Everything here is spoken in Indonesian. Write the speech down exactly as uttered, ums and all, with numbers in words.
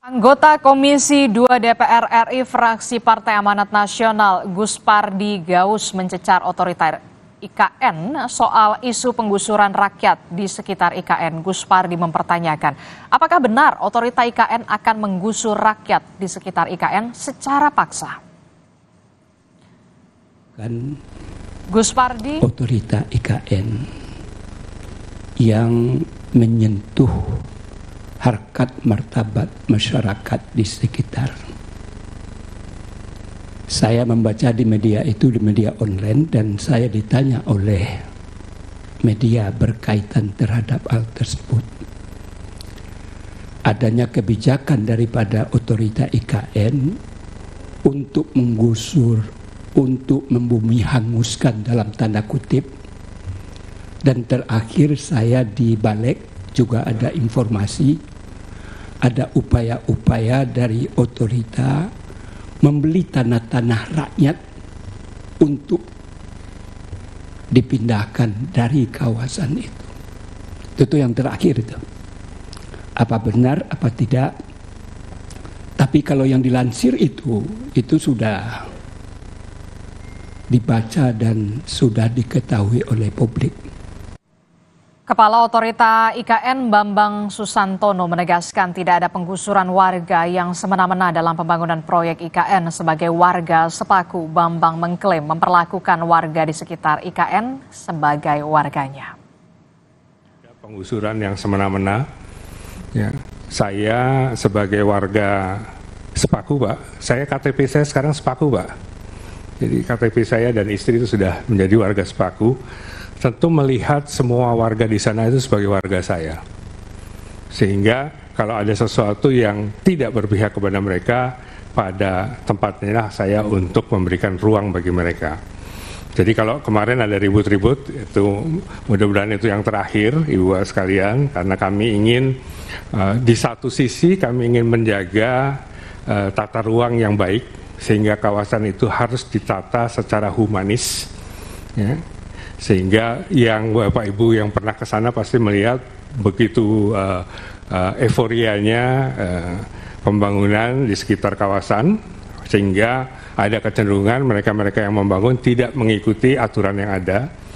Anggota Komisi dua D P R R I fraksi Partai Amanat Nasional Gus Pardi Gaus mencecar otorita I K N soal isu penggusuran rakyat di sekitar I K N. Gus Pardi mempertanyakan, apakah benar otorita I K N akan menggusur rakyat di sekitar I K N secara paksa? Kan Gus Pardi, otorita I K N yang menyentuh harkat martabat masyarakat di sekitar. Saya membaca di media itu, di media online, dan saya ditanya oleh media berkaitan terhadap hal tersebut. Adanya kebijakan daripada otorita I K N untuk menggusur, untuk membumi hanguskan dalam tanda kutip. Dan terakhir saya di balik juga ada informasi, ada upaya-upaya dari otorita membeli tanah-tanah rakyat untuk dipindahkan dari kawasan itu. Itu yang terakhir itu. Apa benar, apa tidak? Tapi kalau yang dilansir itu, itu sudah dibaca dan sudah diketahui oleh publik. Kepala Otorita I K N Bambang Susantono menegaskan tidak ada penggusuran warga yang semena-mena dalam pembangunan proyek I K N. Sebagai warga sepaku, Bambang mengklaim memperlakukan warga di sekitar I K N sebagai warganya. Penggusuran yang semena-mena, ya, saya sebagai warga sepaku, Pak, saya K T P saya sekarang sepaku, Pak. Jadi K T P saya dan istri itu sudah menjadi warga sepaku. Tentu melihat semua warga di sana itu sebagai warga saya. Sehingga kalau ada sesuatu yang tidak berpihak kepada mereka, pada tempatnya saya untuk memberikan ruang bagi mereka. Jadi kalau kemarin ada ribut-ribut, itu mudah-mudahan itu yang terakhir, Ibu sekalian, karena kami ingin uh, di satu sisi kami ingin menjaga uh, tata ruang yang baik, sehingga kawasan itu harus ditata secara humanis, ya. Sehingga yang Bapak Ibu yang pernah ke sana pasti melihat begitu uh, uh, euforianya uh, pembangunan di sekitar kawasan, sehingga ada kecenderungan mereka-mereka yang membangun tidak mengikuti aturan yang ada.